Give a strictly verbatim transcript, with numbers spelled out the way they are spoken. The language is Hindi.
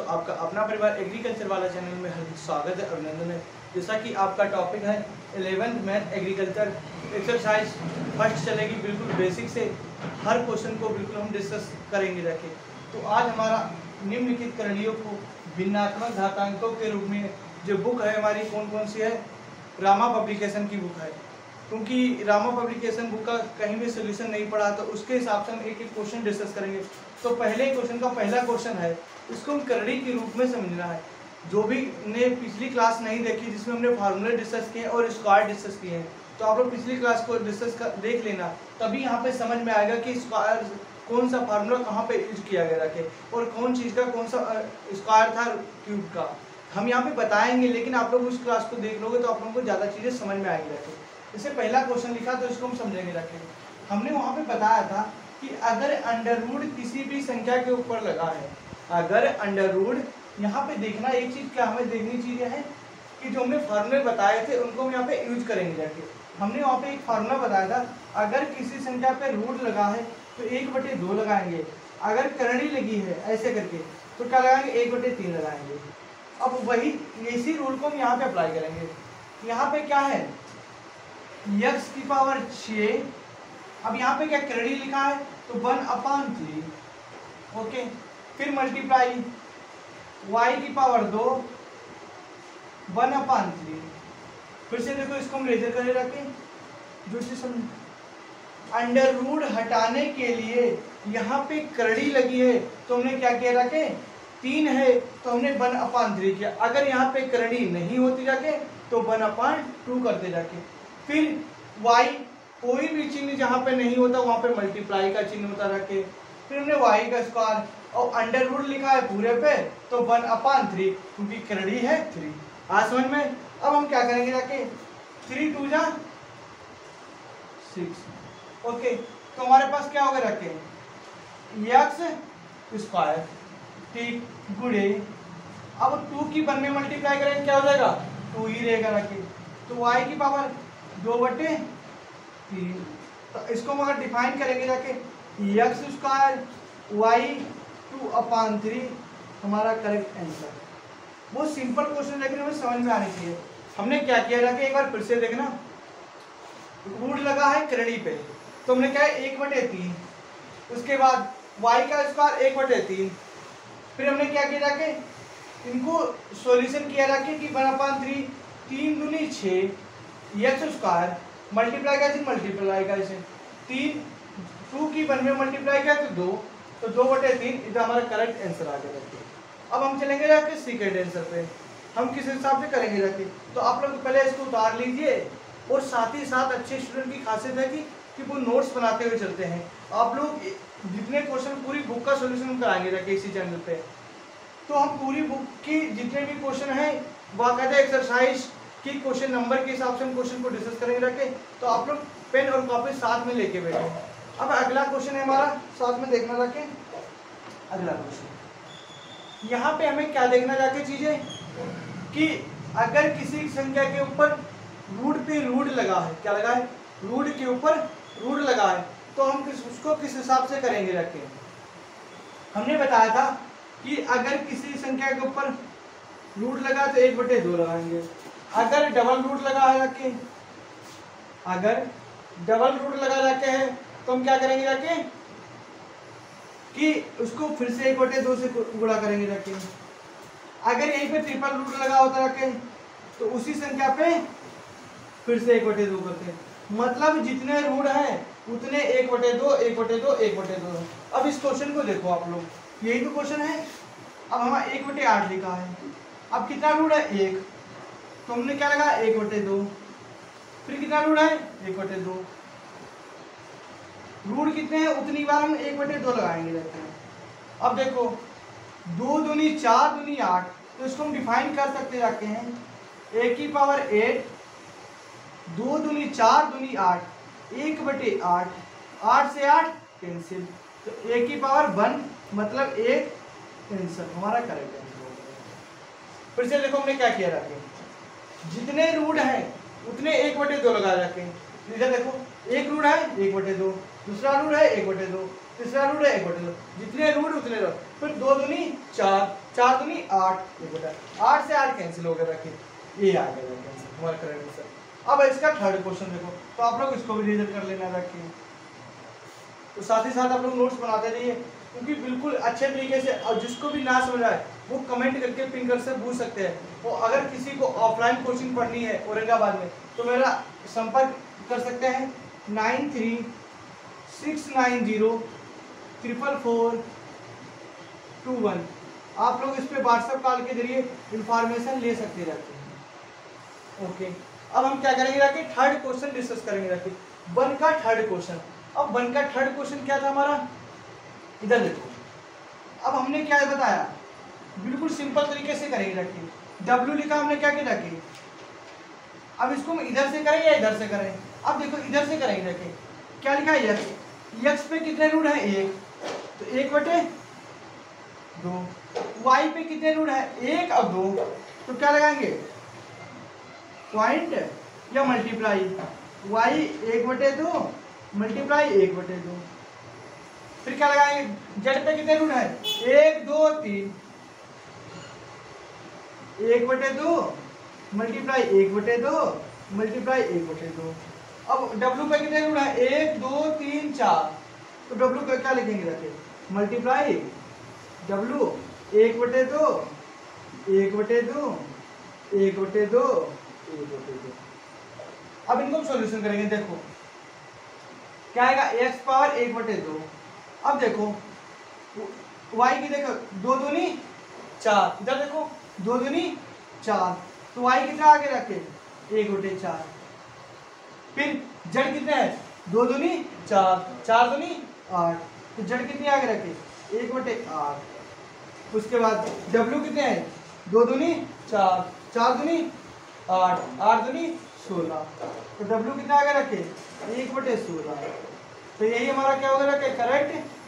आपका अपना परिवार एग्रीकल्चर वाला चैनल में हार्दिक स्वागत है, अभिनंदन है। जैसा कि आपका टॉपिक है eleventh math agriculture exercise first चलेगी, बिल्कुल बेसिक से हर क्वेश्चन को बिल्कुल हम डिस्कस करेंगे रखे। तो आज हमारा निम्नलिखित करणियों को भिन्नात्मक घातांकों के रूप में जो बुक है हमारी कौन कौन सी है, रामा पब्लिकेशन की बुक है। क्योंकि रामा पब्लिकेशन बुक का कहीं भी सोल्यूशन नहीं पड़ा तो उसके हिसाब से हम एक एक क्वेश्चन डिस्कस करेंगे। तो पहले क्वेश्चन का पहला क्वेश्चन है, इसको हम करणी के रूप में समझना है। जो भी ने पिछली क्लास नहीं देखी जिसमें हमने फार्मूले डिस्कस किए और स्क्वायर डिस्कस किए हैं, तो आप लोग पिछली क्लास को डिस्कस कर देख लेना, तभी यहाँ पे समझ में आएगा कि स्क्वायर कौन सा फार्मूला कहाँ पे यूज किया गया रखे और कौन चीज़ का कौन सा स्क्वायर था क्यूब का, हम यहाँ पे बताएंगे। लेकिन आप लोग उस क्लास को देख लोगे तो आप लोगों को ज़्यादा चीज़ें समझ में आएंगी रखे। जैसे पहला क्वेश्चन लिखा तो इसको हम समझेंगे रखे। हमने वहाँ पे बताया था कि अगर अंडर रूट किसी भी संख्या के ऊपर लगा है, अगर अंडर रूट, यहाँ पे देखना एक चीज़ क्या हमें देखनी चीज़ है कि जो हमने फार्मूले बताए थे उनको हम यहाँ पे यूज करेंगे जाके। हमने वहाँ पे एक फार्मूला बताया था, अगर किसी संख्या पे रूट लगा है तो एक बटे दो लगाएंगे, अगर करणी लगी है ऐसे करके तो क्या लगाएंगे, एक बटे तीन लगाएंगे। अब वही इसी रूल को हम यहाँ पे अप्लाई करेंगे। यहाँ पे क्या है, यक्स की पावर छः, अब यहाँ पे क्या करणी लिखा है तो वन अपान थ्री, ओके। फिर मल्टीप्लाई वाई की पावर दो, वन अपान थ्री। फिर से देखो इसको हम रेजर करे रखें, जो चीज समझ, अंडर रूट हटाने के लिए यहाँ पे करणी लगी है तो हमने क्या किया रखे, तीन है तो हमने वन अपान थ्री किया। अगर यहाँ पे करणी नहीं होती जाके तो वन अपान टू करते जाके। फिर y, कोई भी चिन्ह जहाँ पे नहीं होता वहाँ पे मल्टीप्लाई का चिन्ह होता रखे। फिर हमने y का स्क्वायर और अंडर रूट लिखा है पूरे पे तो वन अपान थ्री, क्योंकि करणी है थ्री। आज समझ में। अब हम क्या करेंगे जाके, थ्री टू जा सिक्स, ओके। तो हमारे पास क्या होगा रखे, एक्स स्क्वायर ठीक गुड़े, अब टू की वन में मल्टीप्लाई करेंगे क्या हो जाएगा, टू ही रहेगा रखे। तो y की पावर दो बटे तीन, तो इसको हम अगर डिफाइन करेंगे जाके, x square y two upon three हमारा करेक्ट आंसर। वो सिंपल क्वेश्चन लेकिन हमें समझ में आनी चाहिए। हमने क्या किया जाके, एक बार फिर से देखना, रूट लगा है करणी पे तो हमने क्या है एक बटे तीन, उसके बाद y का स्क्वायर एक बटे तीन। फिर हमने क्या किया जाके, इनको सॉल्यूशन किया जाके कि वन अपान थ्री, तीन दूनी छः, एक्स स्क्वायर मल्टीप्लाई का इसे मल्टीप्लाई का इसे तीन, टू की वन में मल्टीप्लाई किया तो दो, तो दो बटे तीन, इधर हमारा करेक्ट आंसर आ गया। अब हम चलेंगे जाके सेकेंड आंसर पे, हम किस हिसाब से करेंगे जाके। तो आप लोग पहले इसको उतार लीजिए, और साथ ही साथ अच्छे स्टूडेंट की खासियत है कि, कि वो नोट्स बनाते हुए चलते हैं। आप लोग जितने क्वेश्चन पूरी बुक का सोल्यूशन कराएंगे जाके इसी चैनल पे, तो हम पूरी बुक की जितने भी क्वेश्चन हैं बाकायदा एक्सरसाइज की क्वेश्चन नंबर के हिसाब से हम क्वेश्चन को डिस्कस करेंगे रखे। तो आप लोग पेन और कॉपी साथ में लेके बैठे। अब अगला क्वेश्चन है हमारा, साथ में देखना रखे। अगला क्वेश्चन यहाँ पे हमें क्या देखना जाके चीजें कि अगर किसी संख्या के ऊपर रूट पे रूट लगा है, क्या लगा है, रूट के ऊपर रूट लगा है, तो हम किस उसको किस हिसाब से करेंगे रखे। हमने बताया था कि अगर किसी संख्या के ऊपर रूट लगा तो एक बटे दो लगाएंगे। अगर डबल रूट लगा है रखे, अगर डबल रूट लगा रखे है तो हम क्या करेंगे रखे कि उसको फिर से एक बटे दो से गुणा करेंगे रखे। अगर यहीं पे ट्रिपल रूट लगा होता रखे तो उसी संख्या पे फिर से एक बटे दो करते हैं। मतलब जितने रूट हैं उतने एक बटे दो, एक बटे दो, एक बटे दो। अब इस क्वेश्चन को देखो आप लोग, यही तो क्वेश्चन है। अब हमारा एक बटे आठ लिखा है, अब कितना रूट है, एक, तो हमने क्या लगा, एक बटे दो। फिर कितना रूट है, एक बटे दो। रूट कितने हैं उतनी बार हम एक बटे दो लगाएंगे रहते हैं। अब देखो, दो दूनी चार दूनी आठ, तो इसको हम डिफाइन कर सकते जाके हैं, एक की पावर एट, दो दूनी चार दूनी आठ, एक बटे आठ, आठ से आठ कैंसिल, तो एक की पावर वन, मतलब एक आंसर हमारा करेक्ट आंसर हो गया। फिर से देखो हमने क्या किया रखे, जितने रूट हैं उतने एक बटे दो लगा रखे। इधर देखो, एक रूट है एक बटे दो, दूसरा रूट है एक बटे दो, तीसरा रूट है एक बटे दो, जितने रूट उतने रूट। फिर दो दूनी चार, चार दूनी आठ, एक बटा आठ से आठ कैंसिल हो गया, रखिए ये आ गया कैंसिल हमारा करेक्ट आंसर। अब इसका थर्ड क्वेश्चन देखो, तो आप लोग इसको भी रिविजन कर लेना, रखिए तो साथ ही साथ आप लोग नोट्स बनाते रहिए, क्योंकि बिल्कुल अच्छे तरीके से, और जिसको भी ना समझ आए वो कमेंट करके पिन कर से पूछ सकते हैं। और अगर किसी को ऑफलाइन कोचिंग पढ़नी है औरंगाबाद में तो मेरा संपर्क कर सकते हैं nine three six nine zero triple four two one. आप लोग इस पे व्हाट्सएप कॉल के जरिए इंफॉर्मेशन ले सकते रहते हैं। ओके, अब हम क्या करेंगे रखिए, थर्ड क्वेश्चन डिस्कस करेंगे रखिए, वन का थर्ड क्वेश्चन। अब वन का थर्ड क्वेश्चन क्या था हमारा, इधर देखो, अब हमने क्या बताया, बिल्कुल सिंपल तरीके से करेंगे रखिए, W लिखा हमने क्या किया रखिए, अब इसको हम इधर से करें या इधर से करें, अब देखो इधर से करेंगे रखिए, क्या लिखा है x, x पे कितने रूट है एक, तो एक बटे दो, y पे कितने रूट है एक और दो, तो क्या लगाएंगे पॉइंट या मल्टीप्लाई, y एक बटे दो मल्टीप्लाई एक बटे दो, फिर क्या लगाएंगे, z पे कितने रूट है एक दो तीन, एक बटे दो मल्टीप्लाई एक बटे दो मल्टीप्लाई एक बटे दो। अब w पे कितने रूट है एक दो तीन चार, तो w का क्या लिखेंगे रखे मल्टीप्लाई w एक बटे दो एक बटे दो एक बटे दो एक बटे दो। अब इनको सॉल्यूशन करेंगे, देखो क्या आएगा x पावर एक बटे दो। अब देखो y की देखो दो दूनी चार, इधर देखो दो दूनी चार, तो y कितना आगे रखे एक बटे चार, फिर z कितने है दो दूनी चार चार दूनी आठ, तो z कितनी आगे रखे एक बटे आठ। उसके बाद w कितने हैं दो दूनी चार चार दूनी आठ आठ दूनी सोलह, तो w कितना आगे रखे एक बटे सोलह। तो यही हमारा क्या होगा रखे करेक्ट